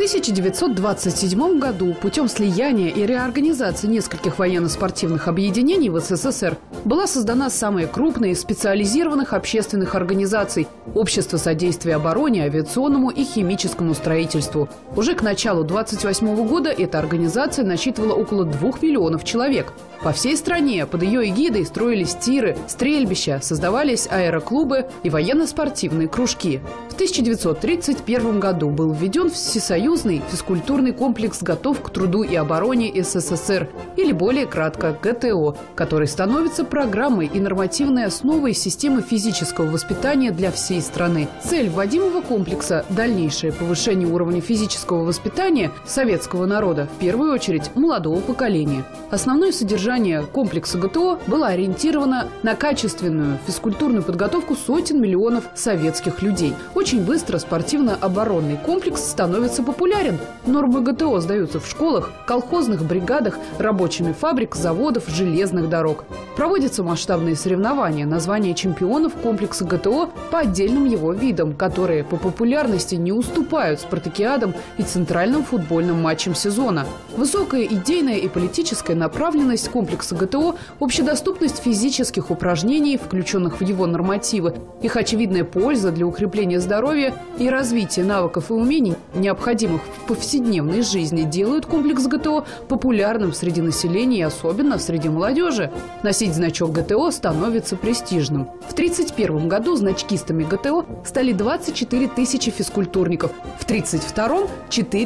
1927 году путем слияния и реорганизации нескольких военно-спортивных объединений в СССР была создана самая крупная из специализированных общественных организаций – Общество содействия обороне, авиационному и химическому строительству. Уже к началу 1928 года эта организация насчитывала около 2 миллионов человек. По всей стране под ее эгидой строились тиры, стрельбища, создавались аэроклубы и военно-спортивные кружки. В 1931 году был введен Всесоюзный физкультурный комплекс «Готов к труду и обороне СССР», или более кратко ГТО, который становится программой и нормативной основой системы физического воспитания для всей страны. Цель вводимого комплекса – дальнейшее повышение уровня физического воспитания советского народа, в первую очередь молодого поколения. Основное содержание комплекса ГТО было ориентировано на качественную физкультурную подготовку сотен миллионов советских людей. Очень быстро спортивно-оборонный комплекс становится популярен. Нормы ГТО сдаются в школах, колхозных бригадах, рабочими фабрик, заводов, железных дорог. Проводятся масштабные соревнования на звание чемпионов комплекса ГТО по отдельным его видам, которые по популярности не уступают спартакиадам и центральным футбольным матчам сезона. Высокая идейная и политическая направленность комплекса ГТО, общедоступность физических упражнений, включенных в его нормативы, их очевидная польза для укрепления здоровья и развития навыков и умений, необходимых в повседневной жизни, делают комплекс ГТО популярным среди населения и особенно среди молодежи. Носить значок ГТО становится престижным. В 1931 году значкистами ГТО стали 24 тысячи физкультурников, в 1932 –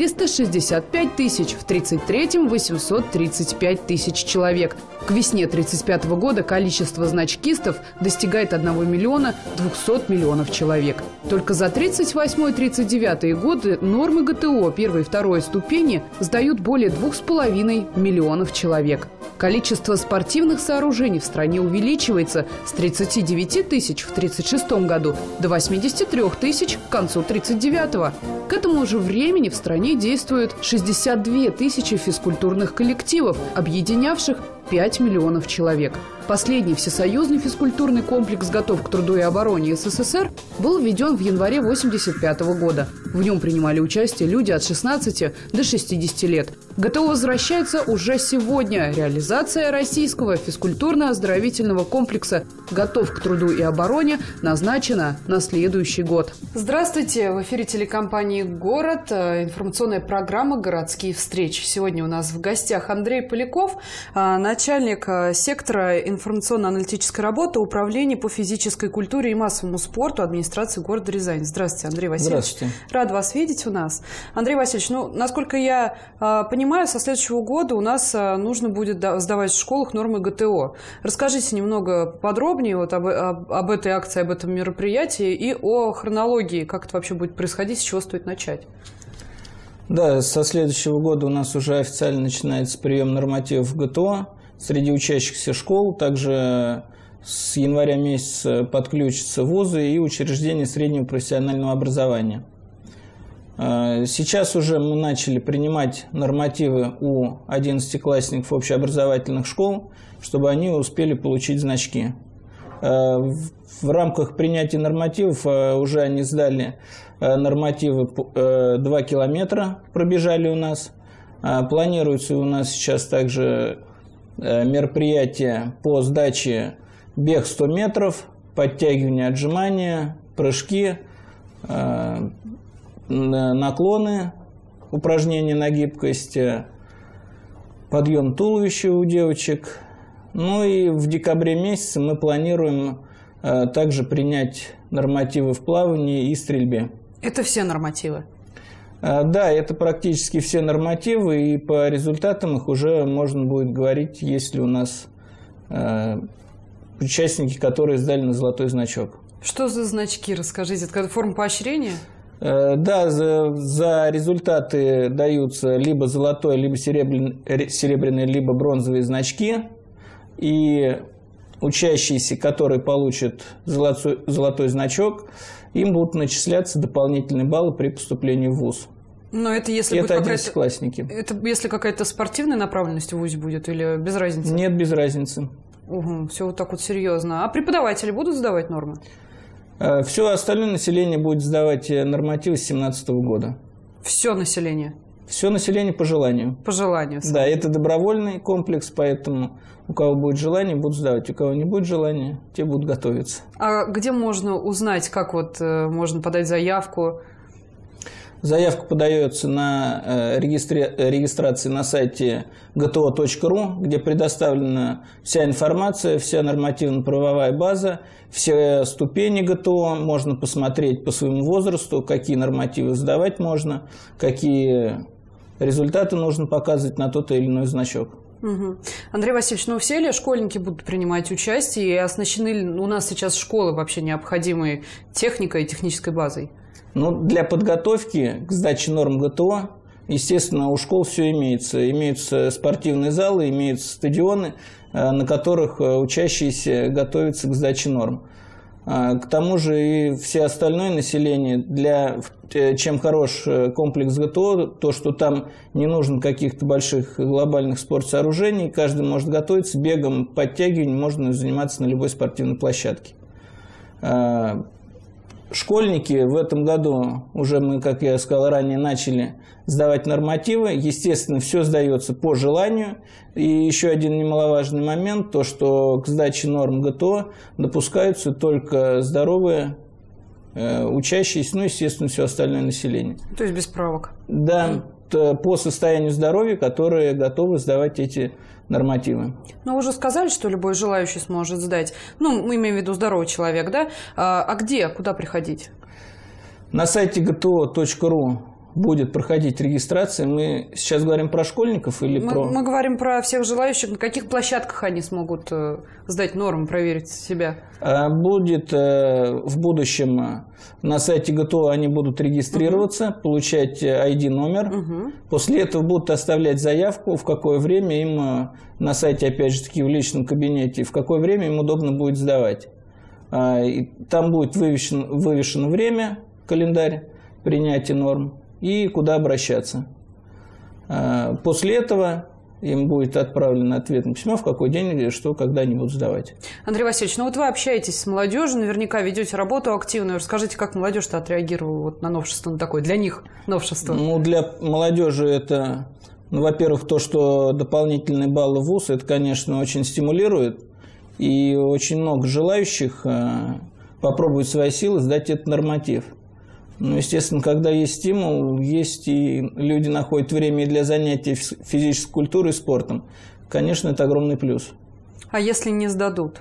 465 тысяч, в 1933 – 835 тысяч человек. К весне 1935 года количество значкистов достигает 1 миллиона 200 миллионов человек. Только за 1938-1939 годы нормы ГТО первой и второй ступени сдают более 2,5 миллионов человек. Количество спортивных сооружений в стране увеличивается с 39 тысяч в 1936 году до 83 тысяч к концу 1939. К этому же времени в стране действует 62 тысячи физкультурных коллективов, объединявших 5 миллионов человек. Последний всесоюзный физкультурный комплекс «Готов к труду и обороне» СССР был введен в январе 1985 года. В нем принимали участие люди от 16 до 60 лет. ГТО возвращается уже сегодня. Реализация российского физкультурно-оздоровительного комплекса «Готов к труду и обороне» назначена на следующий год. Здравствуйте! В эфире телекомпании «Город» информационная программа «Городские встречи». Сегодня у нас в гостях Андрей Поляков, начальник сектора информационно-аналитической работы Управления по физической культуре и массовому спорту администрации города Рязань. Здравствуйте, Андрей Васильевич. Здравствуйте. Рад вас видеть у нас. Андрей Васильевич, насколько я понимаю, со следующего года у нас нужно будет сдавать в школах нормы ГТО. Расскажите немного подробнее об этой акции, об этом мероприятии и о хронологии, как это вообще будет происходить, с чего стоит начать. Да, со следующего года у нас уже официально начинается прием нормативов ГТО среди учащихся школ. Также с января месяца подключатся вузы и учреждения среднего профессионального образования. Сейчас уже мы начали принимать нормативы у 11-классников общеобразовательных школ, чтобы они успели получить значки. В рамках принятия нормативов уже они сдали нормативы 2 километра, пробежали у нас. Планируется у нас сейчас также мероприятия по сдаче бег 100 метров, подтягивания, отжимания, прыжки, наклоны, упражнения на гибкость, подъем туловища у девочек. Ну и в декабре месяце мы планируем также принять нормативы в плавании и стрельбе. Это все нормативы? Да, это практически все нормативы, и по результатам их уже можно будет говорить, есть ли у нас участники, которые сдали на золотой значок. Что за значки, расскажите? Это какая-то форма поощрения? Да, за результаты даются либо золотой, либо серебряные, либо бронзовые значки. И учащиеся, которые получат золотой значок, им будут начисляться дополнительные баллы при поступлении в вуз. Но это если это 11-классники. Это если какая-то спортивная направленность в ВУЗе будет или без разницы? Нет, без разницы. Угу, все вот так вот серьезно. А преподаватели будут сдавать нормы? Все остальное население будет сдавать нормативы с 2017 года. Все население? Все население по желанию. По желанию. Да, это добровольный комплекс, поэтому у кого будет желание, будут сдавать. У кого не будет желания, те будут готовиться. А где можно узнать, как вот можно подать заявку? Заявка подается на регистрации на сайте gto.ru, где предоставлена вся информация, вся нормативно-правовая база, все ступени ГТО. Можно посмотреть по своему возрасту, какие нормативы сдавать можно, какие результаты нужно показывать на тот или иной значок. Угу. Андрей Васильевич, ну все ли школьники будут принимать участие и оснащены у нас сейчас школы вообще необходимой техникой и технической базой? Ну, для подготовки к сдаче норм ГТО, естественно, у школ все имеется. Имеются спортивные залы, имеются стадионы, на которых учащиеся готовятся к сдаче норм. К тому же и все остальное население, чем хорош комплекс ГТО, то, что там не нужно каких-то больших глобальных спортсооружений, каждый может готовиться, бегом, подтягиванием можно заниматься на любой спортивной площадке. Школьники в этом году уже мы, как я сказал ранее, начали сдавать нормативы. Естественно, все сдается по желанию. И еще один немаловажный момент, то, что к сдаче норм ГТО допускаются только здоровые учащиеся, ну, естественно, все остальное население. То есть без правок? Да, по состоянию здоровья, которые готовы сдавать эти нормативы. Но вы уже сказали, что любой желающий сможет сдать. Ну, мы имеем в виду здоровый человек, да? А где, куда приходить? На сайте gto.ru будет проходить регистрация. Мы сейчас говорим про школьников или Мы говорим про всех желающих. На каких площадках они смогут сдать нормы, проверить себя? Будет в будущем на сайте ГТО они будут регистрироваться, получать ID-номер. После этого будут оставлять заявку, в какое время им на сайте, опять же таки, в личном кабинете, в какое время им удобно будет сдавать. Там будет вывешено время, календарь принятия норм и куда обращаться. После этого им будет отправлено ответное письмо, в какой день или что, когда они будут сдавать. Андрей Васильевич, ну вот вы общаетесь с молодежью, наверняка ведете работу активную. Расскажите, как молодежь-то отреагировала вот на новшество, на такое для них новшество? Ну, для молодежи это, ну, во-первых, то, что дополнительные баллы в ВУЗ, это, конечно, очень стимулирует. И очень много желающих попробовать свои силы, сдать этот норматив. Ну, естественно, когда есть стимул, есть и люди находят время и для занятий физической культурой и спортом. Конечно, это огромный плюс. А если не сдадут?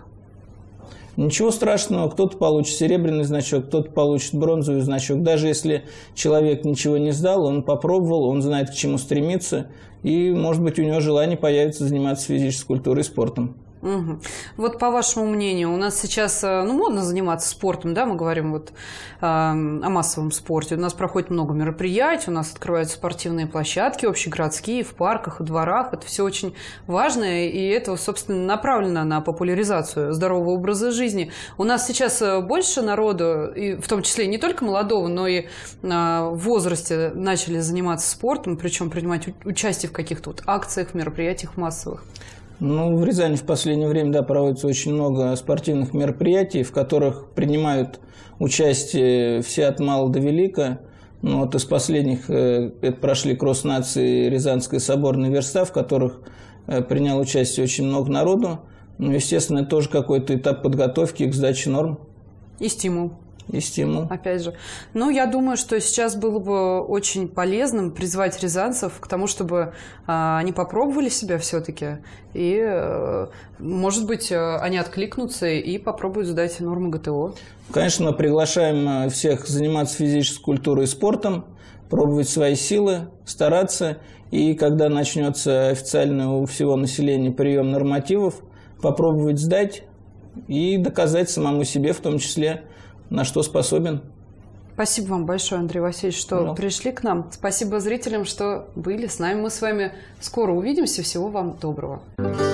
Ничего страшного. Кто-то получит серебряный значок, кто-то получит бронзовый значок. Даже если человек ничего не сдал, он попробовал, он знает, к чему стремиться. И, может быть, у него желание появится заниматься физической культурой и спортом. Угу. Вот по вашему мнению, у нас сейчас модно заниматься спортом, да, мы говорим вот о массовом спорте. У нас проходит много мероприятий, у нас открываются спортивные площадки общегородские, в парках и дворах. Это все очень важно, и это, собственно, направлено на популяризацию здорового образа жизни. У нас сейчас больше народу, и в том числе не только молодого, но и в возрасте начали заниматься спортом, причем принимать участие в каких-то вот акциях, мероприятиях массовых. Ну, в Рязани в последнее время, да, проводится очень много спортивных мероприятий, в которых принимают участие все от мала до велика. Ну, вот из последних это прошли кросс нации Рязанская соборная верста, в которых приняло участие очень много народу. Ну, естественно, это тоже какой-то этап подготовки к сдаче норм. И стимул. И стимул. Опять же. Ну, я думаю, что сейчас было бы очень полезным призвать рязанцев к тому, чтобы они попробовали себя все-таки. И, может быть, они откликнутся и попробуют сдать нормы ГТО. Конечно, мы приглашаем всех заниматься физической культурой и спортом, пробовать свои силы, стараться. И когда начнется официальный у всего населения прием нормативов, попробовать сдать и доказать самому себе, в том числе, на что способен. Спасибо вам большое, Андрей Васильевич, что пришли к нам. Спасибо зрителям, что были с нами. Мы с вами скоро увидимся. Всего вам доброго.